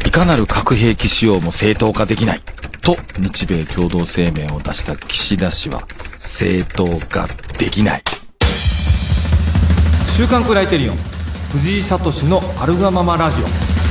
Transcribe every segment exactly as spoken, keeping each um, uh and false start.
いかなる核兵器使用も正当化できないと日米共同声明を出した岸田氏は正当化できない。 週刊クライテリオン藤井聡のあるがままラジオ。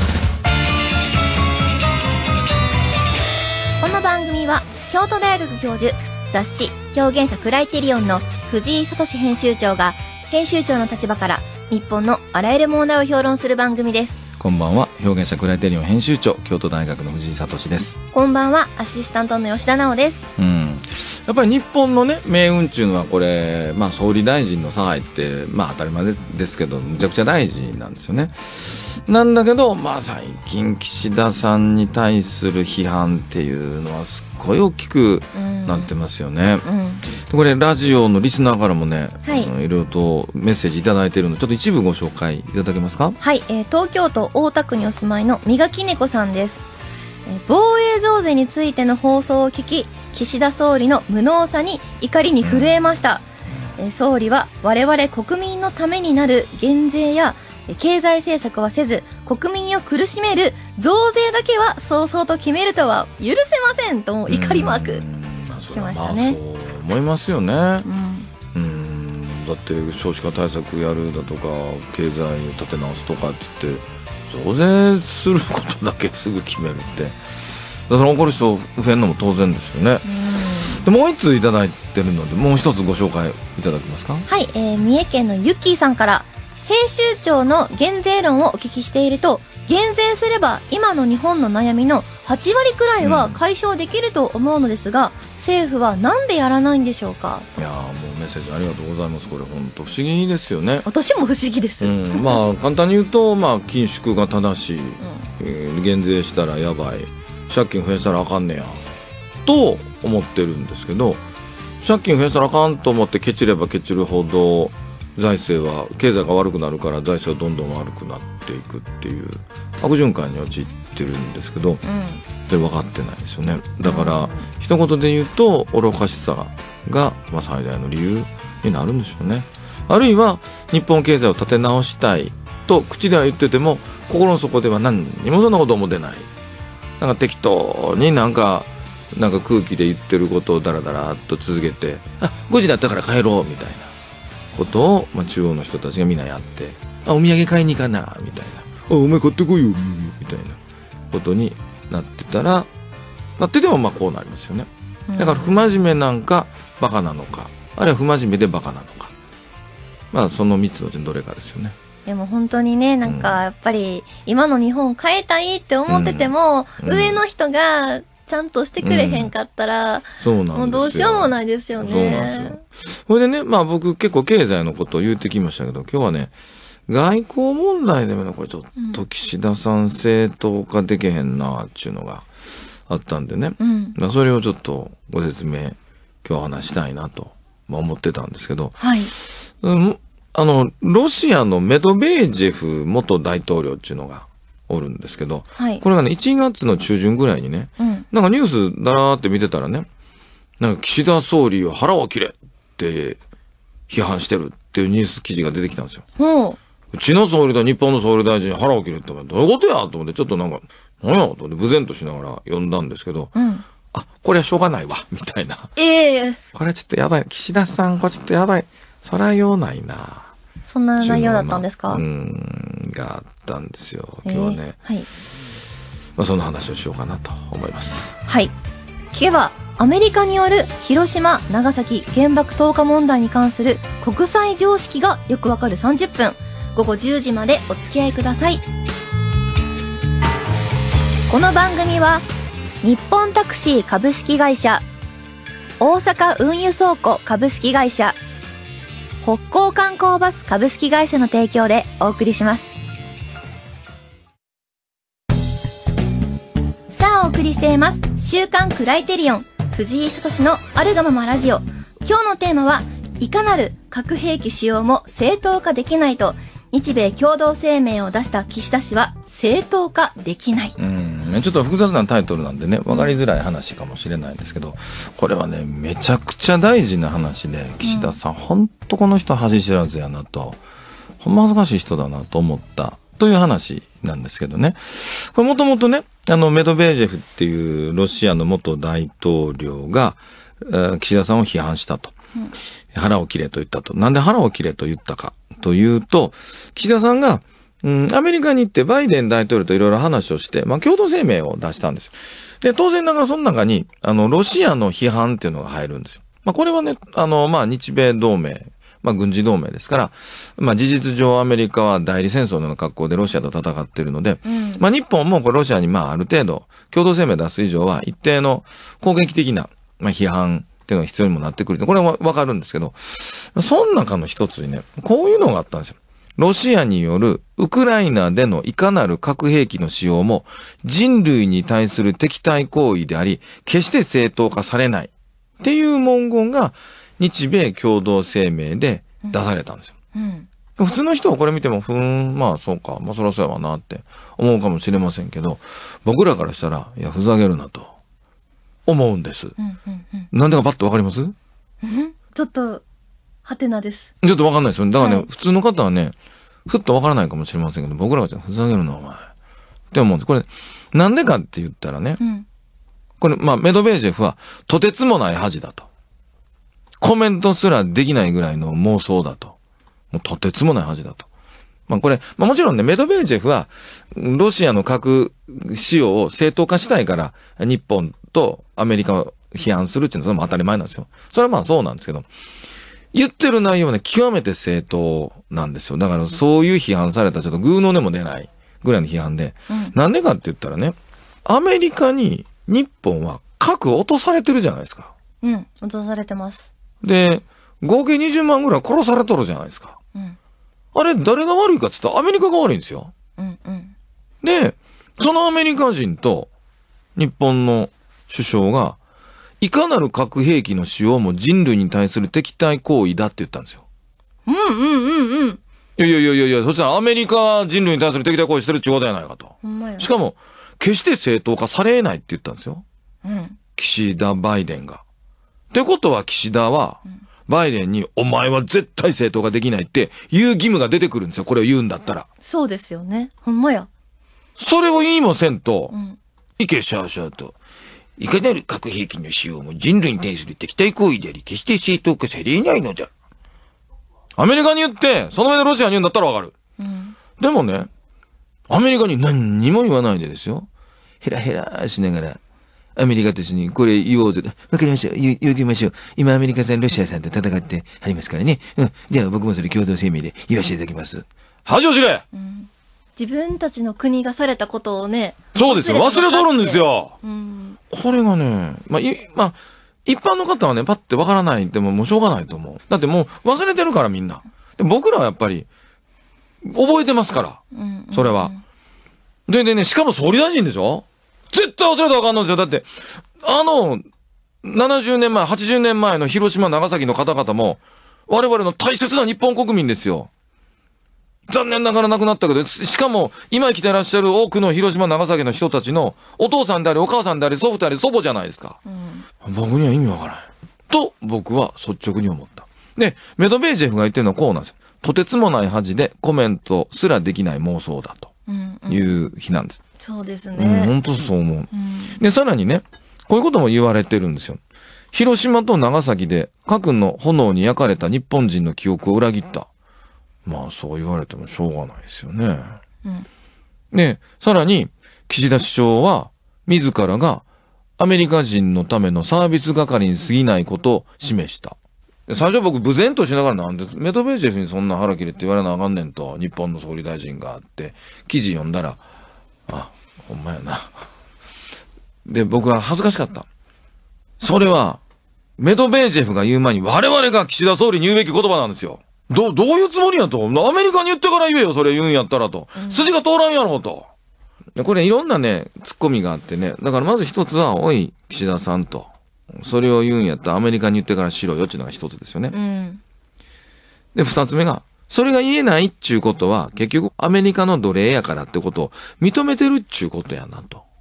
この番組は京都大学教授、雑誌表現者クライテリオンの藤井聡編集長が編集長の立場から日本のあらゆる問題を評論する番組です。 こんばんは、表現者クライテリオン編集長京都大学の藤井聡です。 こんばんは、アシスタントの吉田直です。 うんやっぱり日本のね命運っていうのはこれ、まあ、総理大臣の差配ってまあ当たり前ですけどむちゃくちゃ大事なんですよね。なんだけど、まあ、最近岸田さんに対する批判っていうのはすっごい大きくなってますよね、うんうん、これラジオのリスナーからもね、はい、いろいろとメッセージいただいているのでちょっと一部ご紹介いただけますか。 はい、えー、東京都大田区にお住まいのみがきねこさんです。えー、防衛増税についての放送を聞き岸田総理の無能さに怒りに震えました、うん、えー、総理は我々国民のためになる減税や経済政策はせず国民を苦しめる増税だけは早々と決めるとは許せませんと怒りマーク来ましたね。 そう思いますよね、うん、うんだって少子化対策やるだとか経済を立て直すとかって言って増税することだけすぐ決めるってだから怒る人増えるのも当然ですよね。でもう一通いただいてるのでもう一つご紹介いただけますか。 はい、えー、三重県のゆっきーさんから編集長の減税論をお聞きしていると減税すれば今の日本の悩みのはちわりくらいは解消できると思うのですが、うん、政府はなんでやらないんでしょうか。 いやもうメッセージありがとうございます。これ本当不思議ですよね。 私も不思議です、うん、 まあ簡単に言うと、まあ、緊縮が正しい、うんえー、減税したらやばい借金増やしたらあかんねやと思ってるんですけど借金増やしたらあかんと思ってケチればケチるほど財政は経済が悪くなるから財政はどんどん悪くなっていくっていう悪循環に陥ってるんですけど、うん、それ分かってないですよね。だから、うん、一言で言うと愚かしさが、まあ、最大の理由になるんでしょうね。あるいは日本経済を立て直したいと口では言ってても心の底では何にもそんなことも出ないなんか適当になんかなんか空気で言ってることをダラダラっと続けてあごじだったから帰ろうみたいなことを、まあ、中央の人たちがみんなやってあお土産買いに行かなみたいなあお前買ってこいよみたいなことになってたらなっててもまあこうなりますよね。だから不真面目なんかバカなのかあるいは不真面目でバカなのかまあそのみっつのうちのどれかですよね。 でも本当にねなんかやっぱり今の日本変えたいって思ってても、うん、上の人がちゃんとしてくれへんかったら、うん、そうなんですよもうどうしようもないですよね。 そうなんですよ。それでね、まあ僕結構経済のことを言ってきましたけど、今日はね、外交問題でもね、これちょっと岸田さん正当化できへんなっていうのがあったんでね、うん、それをちょっとご説明、今日話したいなと思ってたんですけど、はい。うん、あの、ロシアのメドベージェフ元大統領っていうのが、おるんですけど、はい、これがねいちがつの中旬ぐらいにね、うん、なんかニュースだらーって見てたらねなんか岸田総理を腹を切れって批判してるっていうニュース記事が出てきたんですよ。ううちの総理と日本の総理大臣に腹を切れってどういうことやと思ってちょっとなんか何やと思って無然としながら読んだんですけど、うん、あこれはしょうがないわみたいな、えー、これはちょっとやばい岸田さんこれちょっとやばいそらようないなそんな内容だったんですか。 うんがあったんですよ今日はね、えーはいまあ、その話をしようかなと思います。 はい、聞けばアメリカによる広島長崎原爆投下問題に関する国際常識がよくわかるさんじゅっぷんごごじゅうじまでお付き合いください。この番組は日本タクシー株式会社大阪運輸倉庫株式会社北港観光バス株式会社の提供でお送りします。さあお送りしています週刊クライテリオン藤井聡のあるがままラジオ。今日のテーマはいかなる核兵器使用も正当化できないと日米共同声明を出した岸田氏は正当化できない。 うんちょっと複雑なタイトルなんでね分かりづらい話かもしれないんですけどこれはねめちゃくちゃ大事な話で岸田さん、うん、ほんとこの人恥知らずやなとほんま恥ずかしい人だなと思ったという話なんですけどね。これもともとね、あの、メドベージェフっていうロシアの元大統領が、岸田さんを批判したと。うん、腹を切れと言ったと。なんで腹を切れと言ったかというと、岸田さんが、うん、アメリカに行ってバイデン大統領といろいろ話をして、まあ、共同声明を出したんですよ。で、当然ながらその中に、あの、ロシアの批判っていうのが入るんですよ。まあ、これはね、あの、まあ、日米同盟、まあ、軍事同盟ですから、まあ、事実上アメリカは代理戦争のような格好でロシアと戦っているので、うん、まあ、日本もこれロシアにまあ、ある程度、共同声明出す以上は一定の攻撃的な、まあ、批判っていうのが必要にもなってくる。これはわかるんですけど、その中の一つにね、こういうのがあったんですよ。ロシアによるウクライナでのいかなる核兵器の使用も人類に対する敵対行為であり、決して正当化されないっていう文言が日米共同声明で出されたんですよ。うんうん、普通の人はこれ見ても、ふーん、まあそうか、まあそりゃそうやわなって思うかもしれませんけど、僕らからしたら、いや、ふざけるなと思うんです。うんうんうん、なんでかパッとわかります？ ちょっと、はてなです。 ちょっとわかんないですよ。だからね、はい、普通の方はね、ふっとわからないかもしれませんけど、僕らがふざけるな、お前。って思うんです。これ、なんでかって言ったらね、うん、これ、まあ、メドベージェフは、とてつもない恥だと。コメントすらできないぐらいの妄想だと。もうとてつもない恥だと。まあこれ、まあもちろんね、メドベージェフは、ロシアの核使用を正当化したいから、日本とアメリカを批判するっていうのはそれも当たり前なんですよ。それはまあそうなんですけど、言ってる内容はね、極めて正当なんですよ。だからそういう批判されたらちょっとグーの音も出ないぐらいの批判で。うん、なんでかって言ったらね、アメリカに日本は核落とされてるじゃないですか。 うん、落とされてます。 で、合計にじゅうまんぐらい殺されとるじゃないですか。うん、あれ、誰が悪いかって言ったらアメリカが悪いんですよ。うんうん、で、そのアメリカ人と日本の首相が、いかなる核兵器の使用も人類に対する敵対行為だって言ったんですよ。 うんうんうんうん。いやいやいやいやいや、そしたらアメリカは人類に対する敵対行為してるってことやないかと。しかも、決して正当化されないって言ったんですよ。うん、岸田、バイデンが。ってことは岸田は、バイデンに、お前は絶対正当化できないって言う義務が出てくるんですよ。これを言うんだったら。 そうですよね。ほんまや。 それを言いもせんと、うん、いけしゃあしゃあと。いかなる核兵器の使用も人類に対する敵対行為であり、決して正当化されないのじゃ。アメリカに言って、その上でロシアに言うんだったらわかる。うん、でもね、アメリカに何にも言わないでですよ。ヘラヘラしながら、アメリカと一緒にこれ言おうと。わかりました。言、言うてみましょう。今アメリカさん、ロシアさんと戦ってはりますからね。うん。じゃあ僕もそれ共同声明で言わせていただきます。恥を知れ、うん、 自分たちの国がされたことをね。 そうですよ。忘れとるんですよ。うん、これがね、まあ、い、まあ、一般の方はね、パッてわからないでももうしょうがないと思う。だってもう忘れてるからみんな。で僕らはやっぱり、覚えてますから。うんうんうん、それは。で、でね、しかも総理大臣でしょ？絶対忘れたらあかんのですよ。だって、あの、ななじゅうねんまえ、はちじゅうねんまえの広島、長崎の方々も、我々の大切な日本国民ですよ。残念ながら亡くなったけど、しかも、今生きてらっしゃる多くの広島、長崎の人たちの、お父さんであり、お母さんであり、祖父であり、祖母じゃないですか。うん、僕には意味わからない。と、僕は率直に思った。で、メドベージェフが言ってるのはこうなんですよ。とてつもない恥でコメントすらできない妄想だという日なんです。 うんうん、そうですね。 うん、本当そう思う、うん。で、さらにね、こういうことも言われてるんですよ。広島と長崎で核の炎に焼かれた日本人の記憶を裏切った。まあそう言われてもしょうがないですよね。うん、で、さらに岸田首相は自らがアメリカ人のためのサービス係に過ぎないことを示した。最初僕、無然としながらなんで、メドベージェフにそんな腹切れって言われなあかんねんと、日本の総理大臣があって、記事読んだら、あ、ほんまやな。で、僕は恥ずかしかった。それは、メドベージェフが言う前に我々が岸田総理に言うべき言葉なんですよ。ど、どういうつもりやと。アメリカに言ってから言えよ、それ言うんやったらと。筋が通らんやろうと。これいろんなね、ツッコミがあってね。だからまず一つは、おい、岸田さんと。それを言うんやったらアメリカに言ってからしろよっていうのが一つですよね。うん、で、二つ目が、それが言えないっちゅうことは、結局アメリカの奴隷やからってことを認めてるっちゅうことやなと。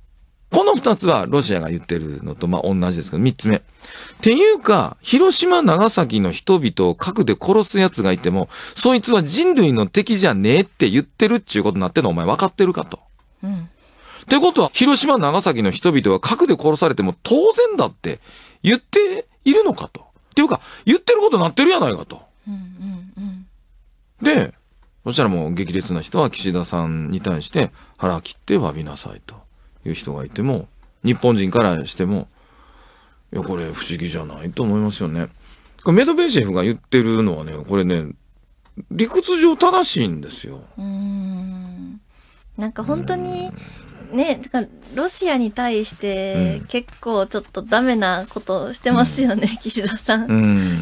この二つはロシアが言ってるのとまあ同じですけど、三つ目。っていうか、広島、長崎の人々を核で殺す奴がいても、そいつは人類の敵じゃねえって言ってるっちゅうことになってんのお前分かってるかと。うん。ってことは、広島、長崎の人々は核で殺されても当然だって言っているのかと。っていうか、言ってることになってるやないかと。うんうんうん。で、そしたらもう激烈な人は岸田さんに対して腹切って詫びなさいという人がいても、日本人からしても、いや、これ不思議じゃないと思いますよね。これメドベージェフが言ってるのはね、これね、理屈上正しいんですよ。 うーん。なんか本当に、ね、だからロシアに対して結構ちょっとダメなことをしてますよね、うん、岸田さん。うん、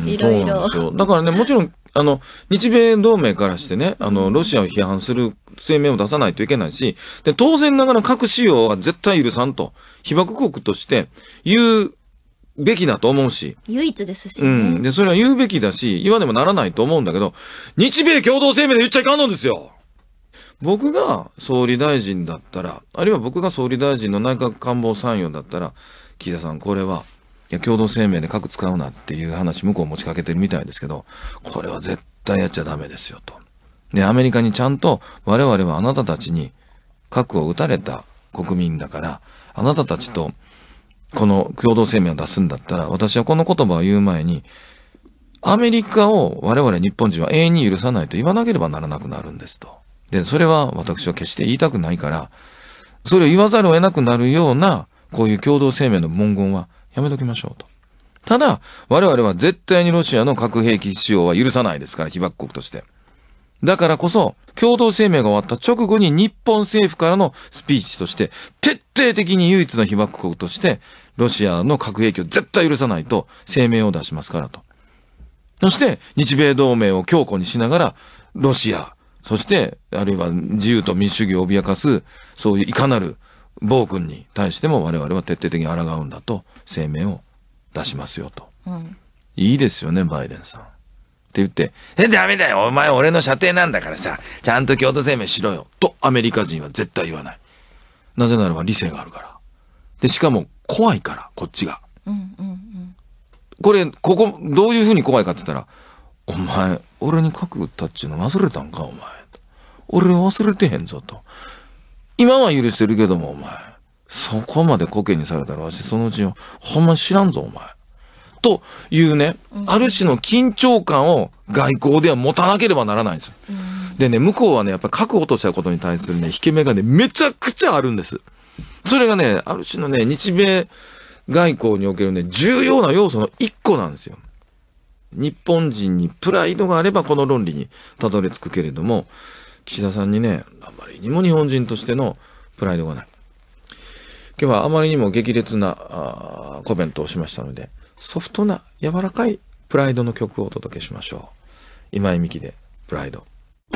いろいろ。 だからね、もちろん、あの、日米同盟からしてね、あの、ロシアを批判する声明を出さないといけないし、で、当然ながら核使用は絶対許さんと、被爆国として言うべきだと思うし。 唯一ですしね。 うん。で、それは言うべきだし、言わねばならないと思うんだけど、日米共同声明で言っちゃいかんのですよ。僕が総理大臣だったら、あるいは僕が総理大臣の内閣官房参与だったら、岸田さん、これは、いや、共同声明で核使うなっていう話、向こう持ちかけてるみたいですけど、これは絶対やっちゃダメですよと。で、アメリカにちゃんと、我々はあなたたちに核を撃たれた国民だから、あなたたちとこの共同声明を出すんだったら、私はこの言葉を言う前に、アメリカを我々日本人は永遠に許さないと言わなければならなくなるんですと。で、それは私は決して言いたくないから、それを言わざるを得なくなるような、こういう共同声明の文言はやめときましょうと。ただ、我々は絶対にロシアの核兵器使用は許さないですから、被爆国として。だからこそ、共同声明が終わった直後に日本政府からのスピーチとして、徹底的に唯一の被爆国として、ロシアの核兵器を絶対許さないと声明を出しますからと。そして、日米同盟を強固にしながら、ロシア、そして、あるいは自由と民主主義を脅かす、そういういかなる暴君に対しても我々は徹底的に抗うんだと声明を出しますよと。うん、いいですよね、バイデンさん。って言って、え、ダメだよ、お前俺の射程なんだからさ、ちゃんと共同声明しろよ。とアメリカ人は絶対言わない。なぜならば理性があるから。で、しかも怖いから、こっちが。うんうんうん、これ、ここ、どういうふうに怖いかって言ったら、お前、俺に核撃ったっちゅうの忘れたんか、お前。俺忘れてへんぞと。今は許してるけども、お前。そこまでコケにされたらわし、そのうちよ、ほんま知らんぞ、お前。というね、ある種の緊張感を外交では持たなければならないんですよ。うん、でね、向こうはね、やっぱり核を落としたことに対するね、引け目がね、めちゃくちゃあるんです。それがね、ある種のね、日米外交におけるね、重要な要素の一個なんですよ。日本人にプライドがあればこの論理にたどり着くけれども、岸田さんにね、あまりにも日本人としてのプライドがない。今日はあまりにも激烈なあコメントをしましたので、ソフトな柔らかいプライドの曲をお届けしましょう。今井美樹でプライド。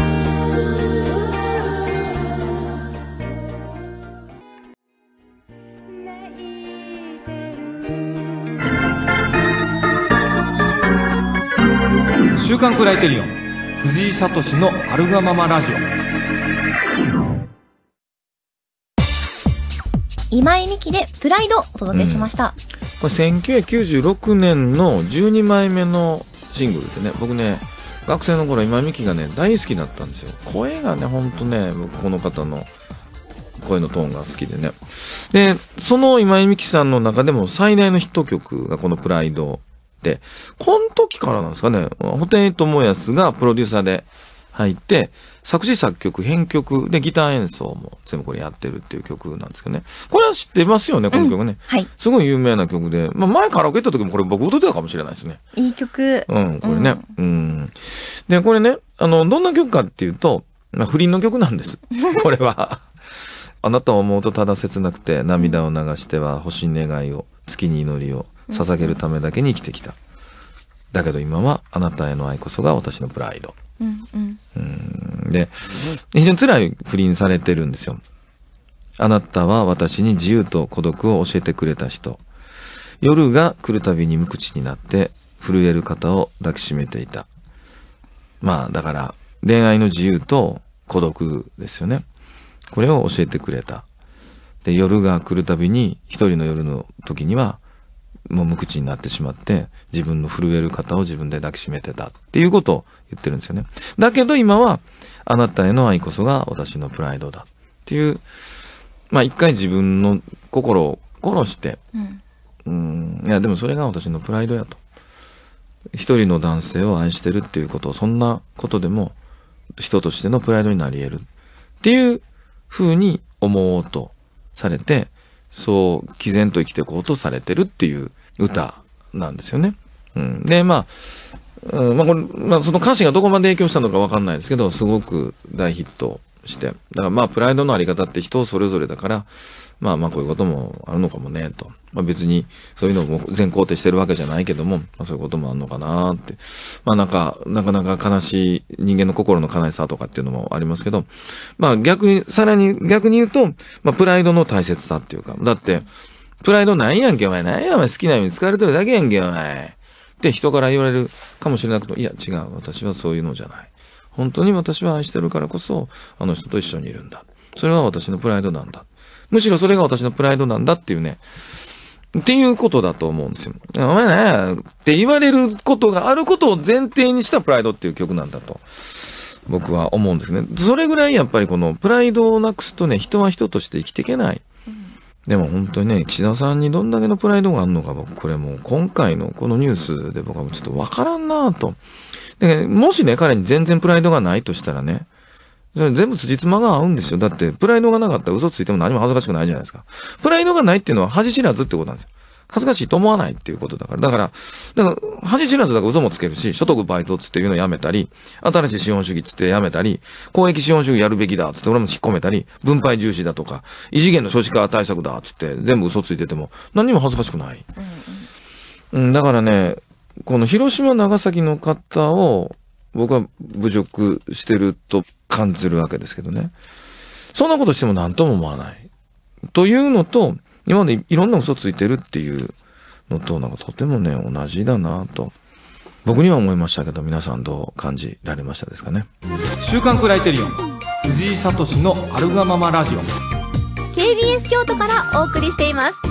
週刊クライテリオン藤井聡のあるがままラジオ。 今井美樹でプライドをお届けしました。うん、 これせんきゅうひゃくきゅうじゅうろくねんのじゅうにまいめのシングルでね、僕ね、学生の頃今井美樹がね、大好きだったんですよ。声がね、ほんとね、僕この方の声のトーンが好きでね。で、その今井美樹さんの中でも最大のヒット曲がこのプライドで、この時からなんですかね、布袋寅泰がプロデューサーで入って、作詞作曲編曲でギター演奏も全部これやってるっていう曲なんですけどね。これは知ってますよね、この曲ね。うん、はい。すごい有名な曲で、まあ前カラオケ行った時もこれ僕歌ってたかもしれないですね。 いい曲。 うん、これね。うん。うん、で、これね、あの、どんな曲かっていうと、まあ不倫の曲なんです。これは。あなたを思うとただ切なくて涙を流しては星に願いを、月に祈りを捧げるためだけに生きてきた。だけど今はあなたへの愛こそが私のプライド。うんうんうん、で、非常に辛い不倫されてるんですよ。あなたは私に自由と孤独を教えてくれた人。夜が来るたびに無口になって震える肩を抱きしめていた。まあだから恋愛の自由と孤独ですよね。これを教えてくれた。 で、夜が来るたびに、一人の夜の時には、もう無口になってしまって、自分の震える肩を自分で抱きしめてたっていうことを言ってるんですよね。だけど今は、あなたへの愛こそが私のプライドだっていう、まあ一回自分の心を殺して、うん、うんいやでもそれが私のプライドやと。一人の男性を愛してるっていうことを、そんなことでも人としてのプライドになり得るっていう風に思おうとされて、そう毅然と生きていこうとされてるっていう歌なんですよね。うん、で、まあ、うん、まあこれ、まあその歌詞がどこまで影響したのかわかんないですけど、すごく大ヒットして。だからまあプライドのあり方って人それぞれだから、まあまあこういうこともあるのかもね、と。まあ別にそういうのも全肯定してるわけじゃないけども、まあそういうこともあるのかなって。まあなんか、なかなか悲しい人間の心の悲しさとかっていうのもありますけど、まあ逆に、さらに逆に言うと、まあプライドの大切さっていうか、だって、プライドないやんけお前、ないやんお前好きなように使われてるだけやんけお前。って人から言われるかもしれなくて、いや違う、私はそういうのじゃない。本当に私は愛してるからこそ、あの人と一緒にいるんだ。それは私のプライドなんだ。むしろそれが私のプライドなんだっていうね、っていうことだと思うんですよ。お前ね、って言われることがあることを前提にしたプライドっていう曲なんだと、僕は思うんですね。それぐらいやっぱりこのプライドをなくすとね、人は人として生きていけない。でも本当にね、岸田さんにどんだけのプライドがあるのか、僕これもう今回のこのニュースで僕はちょっとわからんなぁと。で、もしね、彼に全然プライドがないとしたらね、全部辻褄が合うんですよ。だって、プライドがなかったら嘘ついても何も恥ずかしくないじゃないですか。プライドがないっていうのは恥知らずってことなんですよ。恥ずかしいと思わないっていうことだから。だから、だから恥知らずだから嘘もつけるし、所得倍増つっていうのをやめたり、新しい資本主義つってやめたり、公益資本主義やるべきだつって俺も引っ込めたり、分配重視だとか、異次元の少子化対策だつって全部嘘ついてても何にも恥ずかしくない。うん、うん、だからね、この広島長崎の方を僕は侮辱してると感じるわけですけどね。そんなことしても何とも思わない。というのと、今までいろんな嘘ついてるっていうのと、なんかとてもね、同じだなと。僕には思いましたけど、皆さんどう感じられましたですかね。 週刊クライテリオン、藤井聡のあるがままラジオ。 ケービーエス 京都からお送りしています。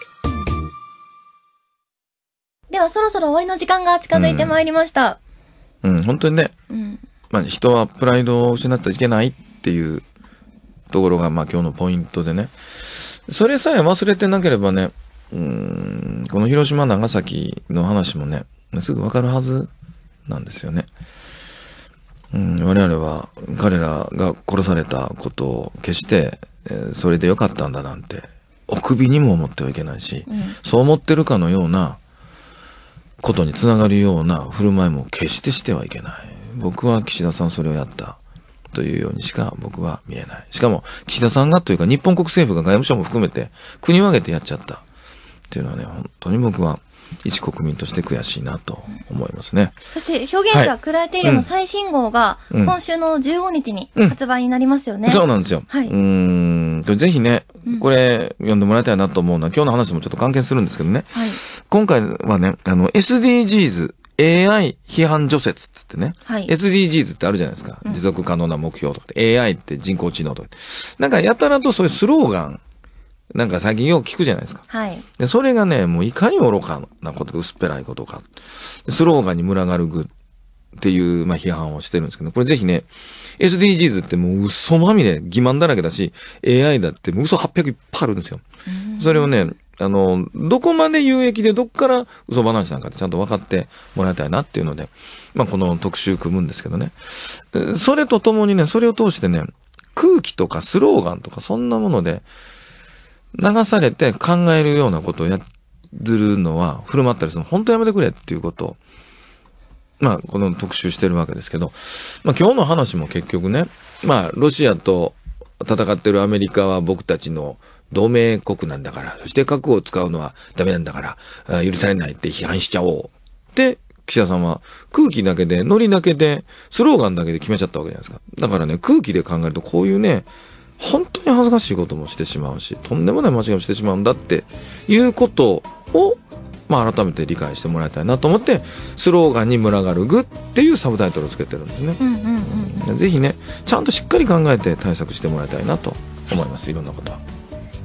ではそろそろ終わりの時間が近づいてまいりました。 うん、うん、本当にね、うん、まあ人はプライドを失ってはいけないっていうところが、まあ今日のポイントでね。それさえ忘れてなければね、うーん、この広島長崎の話もね、すぐわかるはずなんですよね。うん、我々は彼らが殺されたことを決して、えー、それでよかったんだなんて、お首にも思ってはいけないし、うん、そう思ってるかのようなことにつながるような振る舞いも決してしてはいけない。僕は岸田さんそれをやったというようにしか僕は見えない。しかも岸田さんがというか日本国政府が外務省も含めて国を挙げてやっちゃったっていうのはね、本当に僕は一国民として悔しいなと思いますね。 そして表現者、はい、クライテリオンの最新号が今週のじゅうごにちに発売になりますよね。 うんうん、そうなんですよ。はい、うーん、ぜひね、これ読んでもらいたいなと思うのは、今日の話もちょっと関係するんですけどね。はい、今回はね、あの エスディージーズエーアイ 批判除雪っつってね、はい、エスディージーズ ってあるじゃないですか、うん、持続可能な目標とか エーアイ って人工知能とかなんかやたらとそういうスローガンなんか最近よく聞くじゃないですか、はい、でそれがねもういかに愚かなことで薄っぺらいことかスローガンに群がる具っていう、まあ、批判をしてるんですけど、これぜひね エスディージーズ ってもう嘘まみれ欺瞞だらけだし エーアイ だってもう嘘はっぴゃくいっぱいあるんですよ。それをねあの、どこまで有益でどっから嘘話なんかってちゃんと分かってもらいたいなっていうので、まあこの特集組むんですけどね。それとともにね、それを通してね、空気とかスローガンとかそんなもので流されて考えるようなことをやるのは振る舞ったりするの本当やめてくれっていうことを、まあこの特集してるわけですけど、まあ今日の話も結局ね、まあロシアと戦ってるアメリカは僕たちの同盟国なんだから、そして核を使うのはダメなんだから、許されないって批判しちゃおう。で、岸田さんは空気だけで、ノリだけで、スローガンだけで決めちゃったわけじゃないですか。だからね、空気で考えるとこういうね、本当に恥ずかしいこともしてしまうし、とんでもない間違いをしてしまうんだっていうことを、まあ改めて理解してもらいたいなと思って、スローガンに群がる具っていうサブタイトルをつけてるんですね。うんうんうん、ぜひね、ちゃんとしっかり考えて対策してもらいたいなと思います。いろんなことは。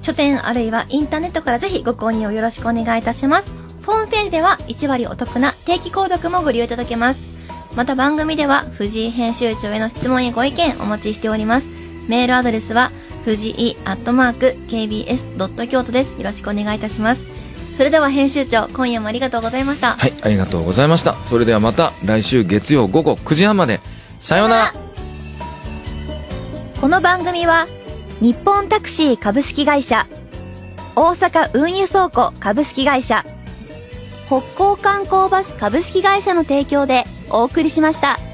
書店あるいはインターネットからぜひご購入をよろしくお願いいたします。ホームページではいち割お得な定期購読もご利用いただけます。また番組では藤井編集長への質問やご意見お待ちしております。メールアドレスは藤井アットマーク ケービーエスドットキョート です。よろしくお願いいたします。それでは編集長、今夜もありがとうございました。 はい、ありがとうございました。それではまた来週月曜午後くじはんまで。さようなら。 この番組は日本タクシー株式会社、大阪運輸倉庫株式会社、北港観光バス株式会社の提供でお送りしました。